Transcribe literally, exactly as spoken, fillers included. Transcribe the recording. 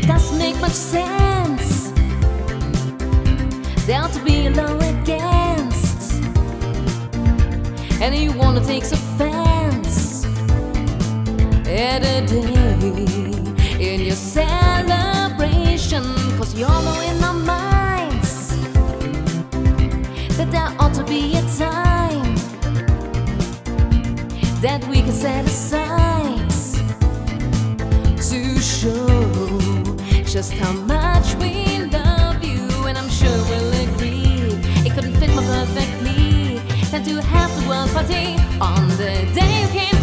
doesn't make much sense. There ought to be a law against anyone who takes offense at a day in your celebration. Cause we all know in our minds that there ought to be a time that we can set aside to show just how much we love you. And I'm sure we'll agree it couldn't fit more perfectly than to have the world party on the day you came